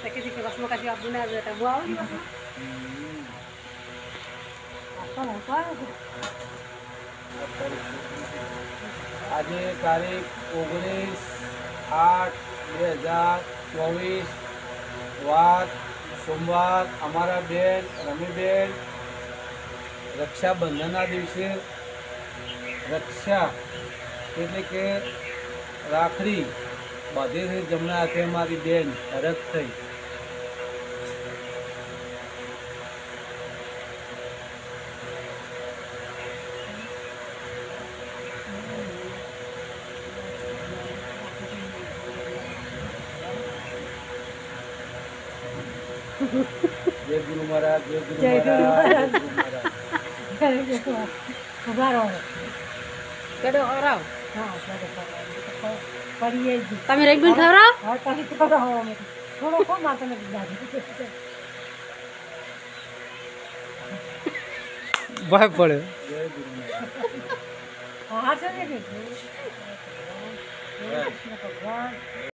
तो किसी के बस में का आप बुना देता वो आओगी बस में आपका होता है आज तारीख 19/8/2024 વાર સોમવાર અમારા બેન રમીબેન રક્ષાબંધનના દિવસે રક્ષા એટલે કે રાખડી બાંધે છે જમણા હાથે મારી બેન હરખ થઈ जय गुरु महाराज जय गुरु महाराज जय गुरु महाराज उभारो कड़ो और आओ हां पढ़िए તમે રંગબીન ખવરાવ हां तभी तो करो थोड़ा को माता में दादी भाई पड़े जय गुरु महाराज हां से देखिए भगवान